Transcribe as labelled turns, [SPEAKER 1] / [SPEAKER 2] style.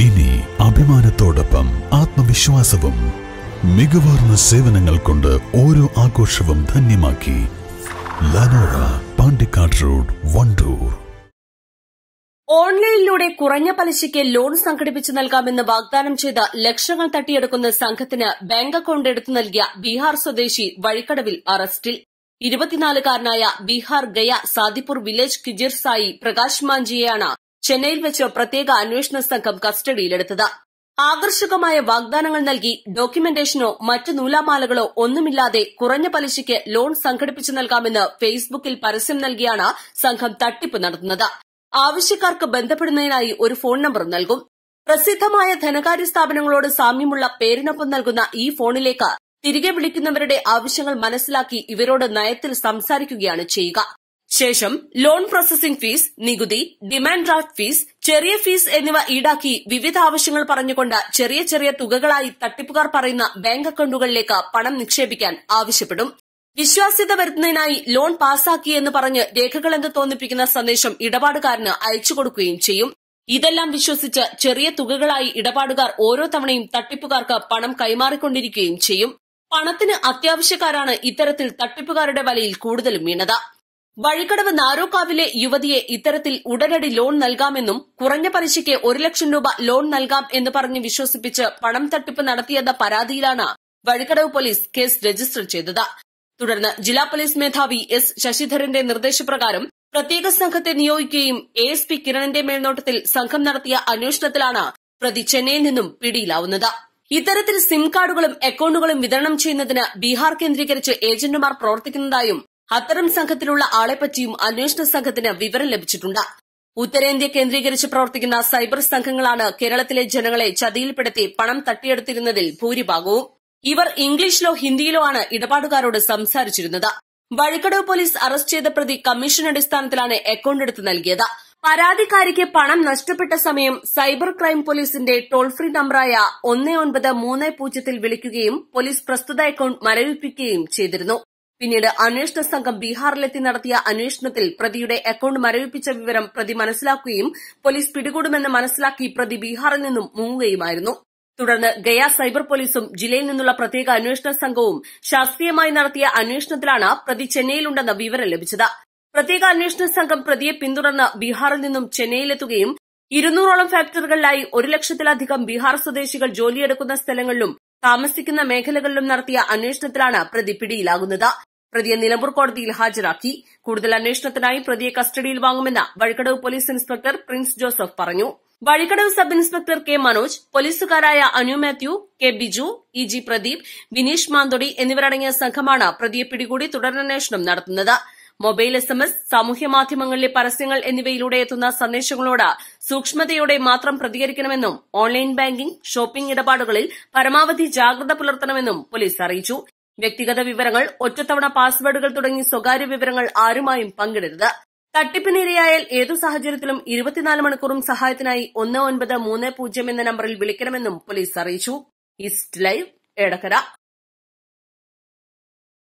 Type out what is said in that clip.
[SPEAKER 1] ഇനി അഭിമാനത്തോടൊപ്പം ആത്മവിശ്വാസവും. മികവാർന്ന സേവനങ്ങൾ കൊണ്ട് ഓരോ ആഘോഷവും ധന്യമാക്കി. ലനോറ, പാണ്ടിക്കാട് റോഡ്, വണ്ടൂർ.
[SPEAKER 2] ഓൺലൈനിലൂടെ കുറഞ്ഞ പലിശയ്ക്ക് ലോൺ സംഘടിപ്പിച്ചു നൽകാമെന്ന് വാഗ്ദാനം ചെയ്ത ലക്ഷങ്ങൾ തട്ടിയെടുക്കുന്ന സംഘത്തിന് ബാങ്ക് അക്കൌണ്ട് എടുത്തു നൽകിയ ബീഹാർ സ്വദേശി വഴിക്കടവിൽ അറസ്റ്റിൽ. 24-കാരനായ ബീഹാർ ഗയ സാദിപൂർ വില്ലേജ് കിജിർ സായി പ്രകാശ് മാഞ്ചിയെയാണ് ചെന്നൈയിൽ വെച്ച് പ്രത്യേക അന്വേഷണ സംഘം കസ്റ്റഡിയിലെടുത്തത്. ആകർഷകമായ വാഗ്ദാനങ്ങൾ നൽകി ഡോക്യുമെന്റേഷനോ മറ്റ് നൂലാമാലകളോ ഒന്നുമില്ലാതെ കുറഞ്ഞ പലിശയ്ക്ക് ലോൺ സംഘടിപ്പിച്ചു നൽകാമെന്ന് ഫേസ്ബുക്കിൽ പരസ്യം നൽകിയാണ് സംഘം തട്ടിപ്പ് നടത്തുന്നത്. ആവശ്യക്കാർക്ക് ബന്ധപ്പെടുന്നതിനായി ഒരു ഫോൺ നമ്പർ നൽകും. പ്രസിദ്ധമായ ധനകാര്യ സ്ഥാപനങ്ങളോട് സാമ്യമുള്ള പേരിനൊപ്പം നൽകുന്ന ഈ ഫോണിലേക്ക് തിരികെ വിളിക്കുന്നവരുടെ ആവശ്യങ്ങൾ മനസ്സിലാക്കി ഇവരോട് നയത്തിൽ സംസാരിക്കുകയാണ് ചെയ്യുക. ശേഷം ലോൺ പ്രോസസിംഗ് ഫീസ്, നികുതി, ഡിമാൻഡ് ഡ്രാഫ്റ്റ് ഫീസ്, ചെറിയ ഫീസ് എന്നിവ ഈടാക്കി വിവിധ ആവശ്യങ്ങൾ പറഞ്ഞുകൊണ്ട് ചെറിയ ചെറിയ തുകകളായി തട്ടിപ്പുകാർ പറയുന്ന ബാങ്ക് അക്കൌണ്ടുകളിലേക്ക് പണം നിക്ഷേപിക്കാൻ ആവശ്യപ്പെടും. വിശ്വാസ്യത വരുത്തുന്നതിനായി ലോൺ പാസാക്കിയെന്ന് പറഞ്ഞ് രേഖകളെന്ന് തോന്നിപ്പിക്കുന്ന സന്ദേശം ഇടപാടുകാരന് അയച്ചുകൊടുക്കുകയും ചെയ്യും. ഇതെല്ലാം വിശ്വസിച്ച് ചെറിയ തുകകളായി ഇടപാടുകാർ ഓരോ തവണയും തട്ടിപ്പുകാർക്ക് പണം കൈമാറിക്കൊണ്ടിരിക്കുകയും ചെയ്യും. പണത്തിന് അത്യാവശ്യക്കാരാണ് ഇത്തരത്തിൽ തട്ടിപ്പുകാരുടെ വലയിൽ കൂടുതലും വീണത്. വഴിക്കടവ് നാരോക്കാവിലെ യുവതിയെ ഇത്തരത്തിൽ ഉടനടി ലോൺ നൽകാമെന്നും കുറഞ്ഞ പലിശയ്ക്ക് 1 ലക്ഷം രൂപ ലോൺ നൽകാം എന്ന് പറഞ്ഞ് വിശ്വസിപ്പിച്ച് പണം തട്ടിപ്പ് നടത്തിയെന്ന പരാതിയിലാണ് വഴിക്കടവ് പോലീസ് കേസ് രജിസ്റ്റർ ചെയ്തത്. തുടർന്ന് ജില്ലാ പോലീസ് മേധാവി എസ് ശശിധരന്റെ നിർദ്ദേശപ്രകാരം പ്രത്യേക സംഘത്തെ നിയോഗിക്കുകയും ASP കിരണിന്റെ മേൽനോട്ടത്തിൽ സംഘം നടത്തിയ അന്വേഷണത്തിലാണ് പ്രതി ചെന്നൈയിൽ നിന്നും പിടിയിലാവുന്നത്. ഇത്തരത്തിൽ സിം കാർഡുകളും അക്കൌണ്ടുകളും വിതരണം ചെയ്യുന്നതിന് ബീഹാർ കേന്ദ്രീകരിച്ച് ഏജന്റുമാർ പ്രവർത്തിക്കുന്നതായും അത്തരം സംഘത്തിലുള്ള ആളെപ്പറ്റിയും അന്വേഷണ സംഘത്തിന് വിവരം ലഭിച്ചിട്ടുണ്ട്. ഉത്തരേന്ത്യ കേന്ദ്രീകരിച്ച് പ്രവർത്തിക്കുന്ന സൈബർ സംഘങ്ങളാണ് കേരളത്തിലെ ജനങ്ങളെ ചതിയിൽപ്പെടുത്തി പണം തട്ടിയെടുത്തിരുന്നതിൽ ഭൂരിഭാഗവും. ഇവർ ഇംഗ്ലീഷിലോ ഹിന്ദിയിലോ ആണ് ഇടപാടുകാരോട് സംസാരിച്ചിരുന്നത്. വഴിക്കടവ് പോലീസ് അറസ്റ്റ് ചെയ്ത പ്രതി കമ്മീഷൻ അടിസ്ഥാനത്തിലാണ് അക്കൌണ്ട് എടുത്ത് നൽകിയത്. പരാതിക്കാരിക്ക് പണം നഷ്ടപ്പെട്ട സമയം സൈബർ ക്രൈം പോലീസിന്റെ ടോൾ ഫ്രീ നമ്പറായ 1930 വിളിക്കുകയും പോലീസ് പ്രസ്തുത അക്കൌണ്ട് മരവിപ്പിക്കുകയും ചെയ്തിരുന്നു. പിന്നീട് അന്വേഷണ സംഘം ബീഹാറിലെത്തി നടത്തിയ അന്വേഷണത്തിൽ പ്രതിയുടെ അക്കൌണ്ട് മരവിപ്പിച്ച വിവരം പ്രതി മനസ്സിലാക്കുകയും പോലീസ് പിടികൂടുമെന്ന് മനസ്സിലാക്കി പ്രതി ബീഹാറിൽ നിന്നും മുങ്ങുകയുമായിരുന്നു. തുടർന്ന് ഗയ സൈബർ പോലീസും ജില്ലയിൽ നിന്നുള്ള പ്രത്യേക അന്വേഷണ സംഘവും ശാസ്ത്രീയമായി നടത്തിയ അന്വേഷണത്തിലാണ് പ്രതി ചെന്നൈയിലുണ്ടെന്ന വിവരം ലഭിച്ചത്. പ്രത്യേക അന്വേഷണ സംഘം പ്രതിയെ പിന്തുടർന്ന് ബീഹാറിൽ നിന്നും ചെന്നൈയിലെത്തുകയും 200ഓളം ഫാക്ടറികളിലായി 1 ലക്ഷത്തിലധികം ബീഹാർ സ്വദേശികൾ ജോലിയെടുക്കുന്ന സ്ഥലങ്ങളിലും താമസിക്കുന്ന മേഖലകളിലും നടത്തിയ അന്വേഷണത്തിലാണ് പ്രതി പിടിയിലാകുന്നത്. പ്രതിയെ നിലമ്പൂർ കോടതിയിൽ ഹാജരാക്കി. കൂടുതൽ അന്വേഷണത്തിനായി പ്രതിയെ കസ്റ്റഡിയിൽ വാങ്ങുമെന്ന് Vazhikkadavu police inspector Prince Joseph പറഞ്ഞു. Vazhikkadavu sub inspector K Manoj, പോലീസുകാരായ Anu Mathew, K Biju, EG Pradeep, Vineesh Manthodi എന്നിവരടങ്ങിയ സംഘമാണ് പ്രതിയെ പിടികൂടി തുടരന്വേഷണം നടത്തുന്നത്. മൊബൈൽ SMS, സാമൂഹ്യമാധ്യമങ്ങളിലെ പരസ്യങ്ങൾ എന്നിവയിലൂടെ എത്തുന്ന സന്ദേശങ്ങളോട് സൂക്ഷ്മതയോടെ മാത്രം പ്രതികരിക്കണമെന്നും ഓൺലൈൻ ബാങ്കിംഗ്, ഷോപ്പിംഗ് ഇടപാടുകളിൽ പരമാവധി ജാഗ്രത പുലർത്തണമെന്നും പോലീസ് അറിയിച്ചു. വ്യക്തിഗത വിവരങ്ങൾ, ഒറ്റത്തവണ പാസ്വേഡുകൾ തുടങ്ങി സ്വകാര്യ വിവരങ്ങൾ ആരുമായും പങ്കിടരുത്. തട്ടിപ്പിനിരയായാൽ ഏതു സാഹചര്യത്തിലും 24 മണിക്കൂറും സഹായത്തിനായി 1930 എന്ന നമ്പറിൽ വിളിക്കണമെന്നും പോലീസ് അറിയിച്ചു. East live, Edakkara.